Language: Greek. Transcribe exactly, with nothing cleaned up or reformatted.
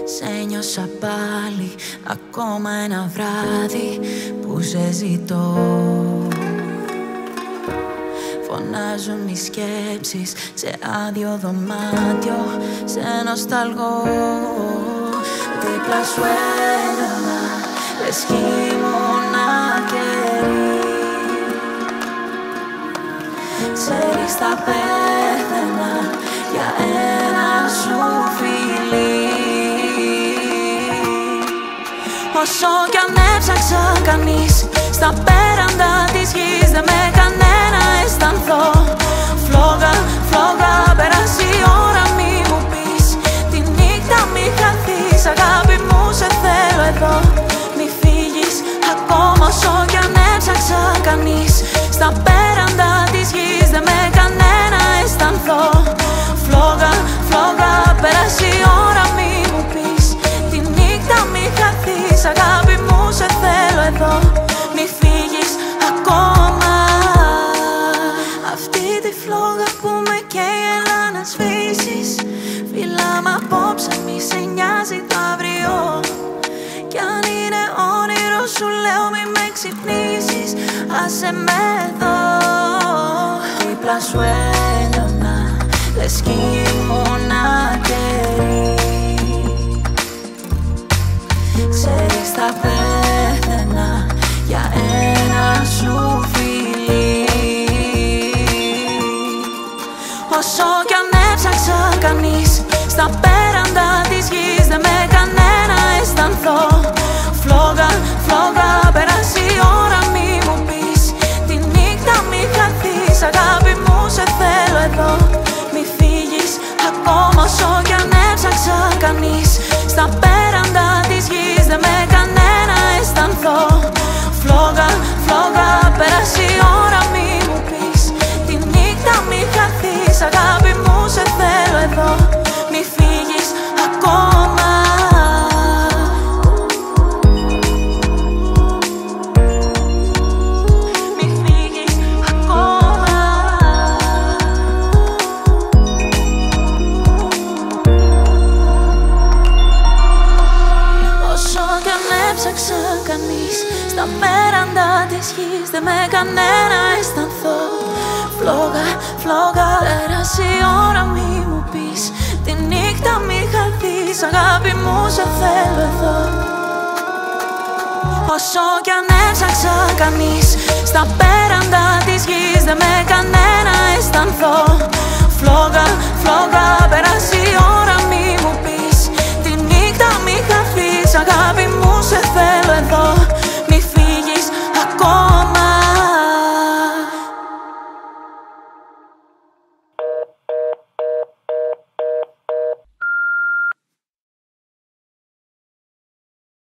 Σε νιώσα πάλι ακόμα ένα βράδυ που σε ζητώ. Φωνάζουν οι σκέψεις σε άδειο δωμάτιο, σε νοσταλγώ. Δίπλα σου έλανα, λες κι ήμουν ακερή. Ξέρεις θα πέθαινα για ένα σου φιλί. Όσο κι αν έψαξα κανείς στα πέραντα της γης, δεν με κανένα αισθανθώ. Φλόγα, φλόγα, πέρασε η ώρα μη μου πεις. Τη νύχτα μη χαθείς, αγάπη μου σε θέλω εδώ. Μη φύγεις ακόμα. Όσο κι αν έψαξα κανείς στα πέραντα της γης, δεν με κανένα αισθανθώ. Φλόγα, φλόγα, πέρασε η ώρα μη μου πεις. Τη νύχτα μη χαθείς, αγάπη μου σε θέλω εδώ. Μη φύγεις ακόμα. Αυτή τη φλόγα που με καίει έλα να σβήσεις. Φίλα μ' απόψε μη σε νοιάζει το αύριο. Κι αν είναι όνειρο σου λέω μη με ξυπνήσεις. Άσε με εδώ. Δίπλα σου έλωνα, λες κι ήμουν ακερή. Ξέρεις θα πέθαινα για ένα σου φιλί. Όσο κι αν έψαξα κανείς στα πέραντα της γης, δεν με κανένα αισθανθώ. Φλόγα, φλόγα, πέρασε η ώρα μη μου πεις. Τη νύχτα μη χαθείς, αγάπη μου σε θέλω εδώ. Μη φύγεις ακόμα. Όσο κι αν έψαξα κανείς στα πέραντα της γης, δεν με κανένα αισθανθώ. Φλόγα, φλόγα, πέρασε η ώρα μη μου πεις. Τη νύχτα μη χαθείς, αγάπη μου σε θέλω εδώ. Μη φύγεις ακόμα. Μη φύγεις ακόμα. Όσο κι αν έψαξα κανείς στα πέραντα της γης, δεν με κανένα αισθανθώ. Φλόγα, φλόγα, πέρασε η ώρα μη μου πεις. Τη νύχτα μη χαθείς, αγάπη μου σε θέλω εδώ. Όσο κι αν έψαξα κανείς στα πέραντα της γης, δεν με κανένα αισθανθώ. Φλόγα, φλόγα, πέρασε η ώρα μη μου πεις.